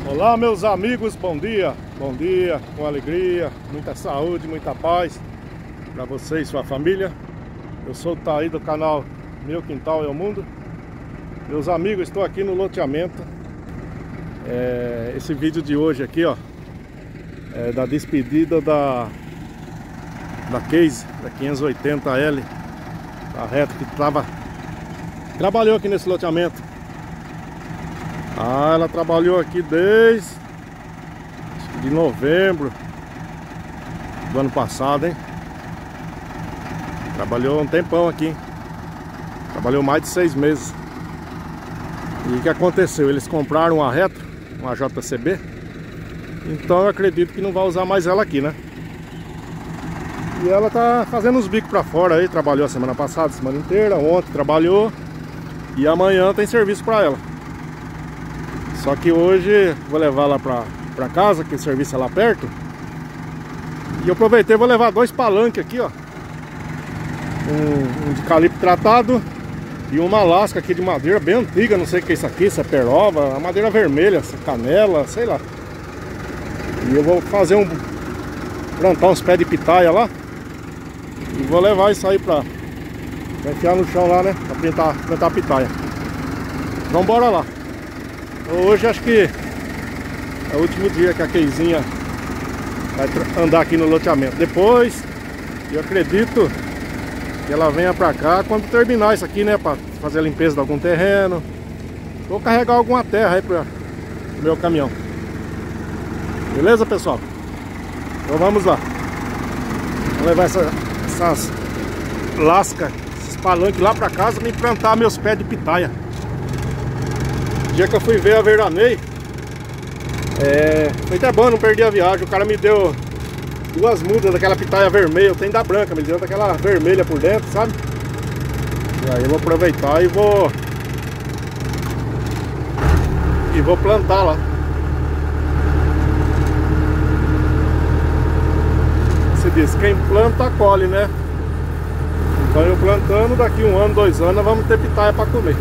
Olá, meus amigos, bom dia, com alegria, muita saúde, muita paz para você e sua família. Eu sou o Thaí do canal Meu Quintal é o Mundo. Meus amigos, estou aqui no loteamento. Esse vídeo de hoje aqui, ó, é da despedida da Case, da 580L, a reta que trabalhou aqui nesse loteamento. Ela trabalhou aqui desde de novembro do ano passado, hein? Trabalhou um tempão aqui, hein? Trabalhou mais de 6 meses. E o que aconteceu? Eles compraram uma Retro, uma JCB. Então eu acredito que não vai usar mais ela aqui, né? E ela tá fazendo os bicos pra fora aí. Trabalhou a semana passada, a semana inteira. Ontem trabalhou. E amanhã tem serviço pra ela. Só que hoje vou levar lá pra casa, que o serviço é lá perto. E eu aproveitei, vou levar 2 palanques aqui, ó. Um de calibre tratado e uma lasca aqui de madeira bem antiga. Não sei o que é isso aqui, se é peroba, a madeira vermelha, se é canela, sei lá. E eu vou fazer plantar uns pés de pitaia lá. E vou levar isso aí pra enfiar no chão lá, né? Pra plantar pitaia. Vamos embora lá. Hoje acho que é o último dia que a Keizinha vai andar aqui no loteamento. Depois, eu acredito que ela venha pra cá quando terminar isso aqui, né? Pra fazer a limpeza de algum terreno. Vou carregar alguma terra aí pro meu caminhão. Beleza, pessoal? Então vamos lá. Vou levar essas lascas, esses palanques lá pra casa pra me plantar meus pés de pitaia. O dia que eu fui ver a Veranei, foi até bom, não perdi a viagem. O cara me deu 2 mudas daquela pitaia vermelha. Eu tenho da branca, me deu daquela vermelha por dentro, sabe? E aí eu vou aproveitar e vou plantar lá. Se diz, quem planta colhe, né? Então eu plantando, daqui 1 ano, 2 anos, nós vamos ter pitaia pra comer.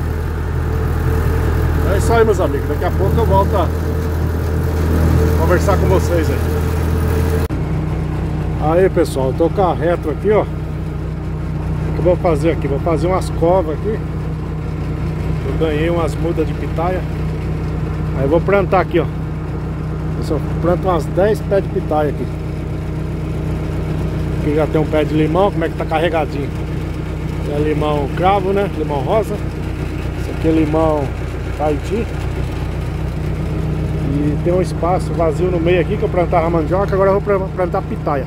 É isso aí, meus amigos. Daqui a pouco eu volto a conversar com vocês aí. Aí, pessoal, eu tô com a Retro aqui, ó. O que eu vou fazer aqui? Vou fazer umas covas aqui. Eu ganhei umas mudas de pitaia. Aí eu vou plantar aqui, ó. Eu só planto umas 10 pés de pitaia aqui. Aqui já tem um pé de limão, como é que tá carregadinho. É limão cravo, né? Limão rosa. Esse aqui é limão Tahiti. E tem um espaço vazio no meio aqui que eu plantava mandioca. Agora eu vou plantar pitaia.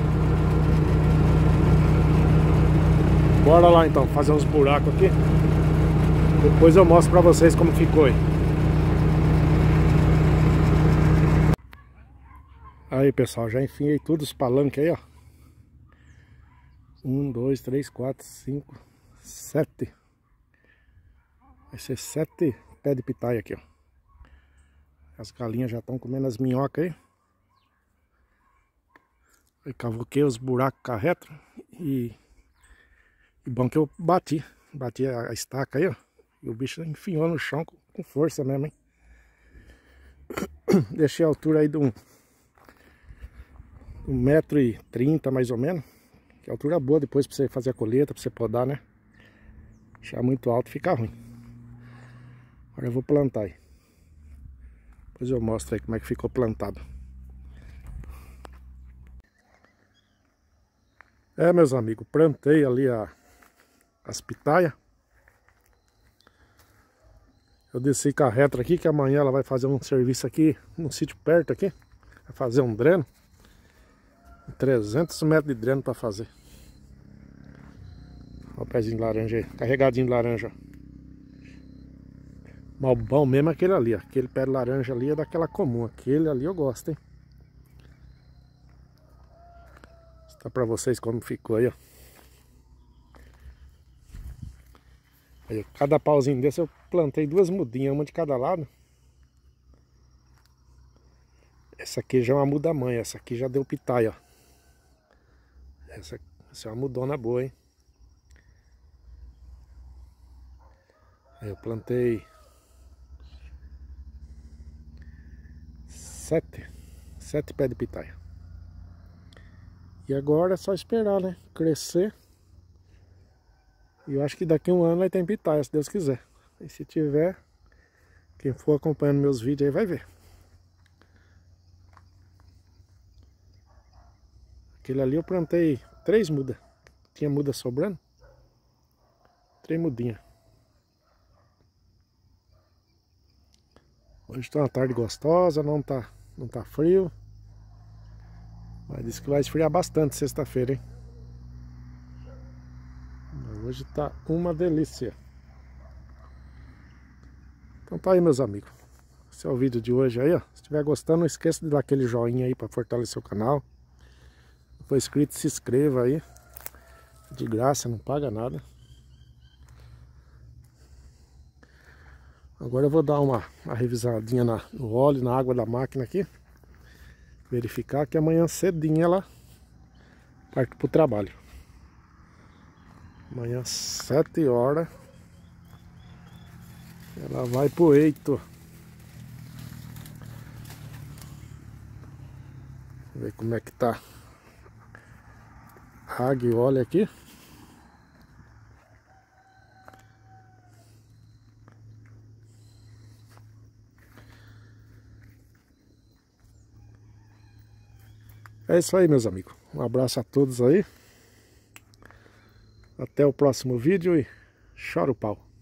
Bora lá então, fazer uns buracos aqui. Depois eu mostro pra vocês como ficou aí. Aí, pessoal, já enfiei tudo os palanques aí, ó. 1, 2, 3, 4, 5, 7. Vai ser 7 pés de pitaia aqui, ó. As galinhas já estão comendo as minhocas aí. Eu cavoquei os buracos com a Retro. E bom que eu bati a estaca aí, ó. E o bicho enfiou no chão com força mesmo, hein. Deixei a altura aí de 1,30 m mais ou menos. Que é altura boa depois pra você fazer a colheita, pra você podar, né? Deixar muito alto fica ruim. Agora eu vou plantar aí. Depois eu mostro aí como é que ficou plantado. Meus amigos, plantei ali as pitaias. Eu desci com a Retro aqui, que amanhã ela vai fazer um serviço aqui, num sítio perto aqui. Vai fazer um dreno. 300 metros de dreno pra fazer. Olha o pezinho de laranja aí, carregadinho de laranja. Mal bom mesmo é aquele ali, ó. Aquele pé de laranja ali é daquela comum. Aquele ali eu gosto, hein. Vou mostrar pra vocês como ficou aí, ó. Aí, cada pauzinho desse eu plantei 2 mudinhas, uma de cada lado. Essa aqui já é uma muda mãe, essa aqui já deu pitaia, ó. Essa é uma mudona boa, hein. Aí eu plantei Sete pés de pitaia. E agora é só esperar, né? Crescer. E eu acho que daqui a um ano vai ter pitaia, se Deus quiser. E se tiver, quem for acompanhando meus vídeos aí vai ver. Aquele ali eu plantei 3 mudas. Tinha muda sobrando. 3 mudinhas. Hoje tá uma tarde gostosa, não tá frio. Mas disse que vai esfriar bastante sexta-feira, hein? Hoje tá uma delícia. Então tá aí, meus amigos. Esse é o vídeo de hoje aí, ó. Se estiver gostando, não esqueça de dar aquele joinha aí pra fortalecer o canal. Se for inscrito, se inscreva aí. De graça, não paga nada. Agora eu vou dar uma revisadinha no óleo, na água da máquina aqui. Verificar que amanhã cedinho ela parte pro trabalho. Amanhã 7 horas ela vai pro eito. Vamos ver como é que tá a água e óleo aqui. É isso aí, meus amigos. Um abraço a todos aí. Até o próximo vídeo e chora o pau.